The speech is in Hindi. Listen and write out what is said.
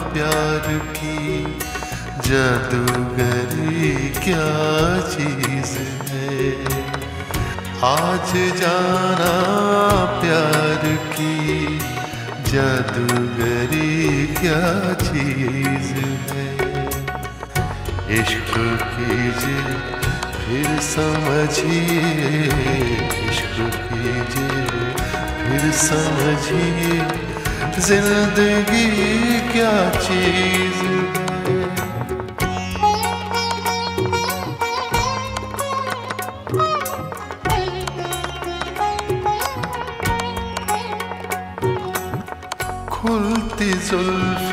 प्यार की जादूगरी क्या चीज है। आज जाना प्यार की जादूगरी क्या चीज है। इश्क कीजिए फिर समझिए, इश्क कीजिए फिर समझिए, जिंदगी क्या चीज है। खुलती जुल्फ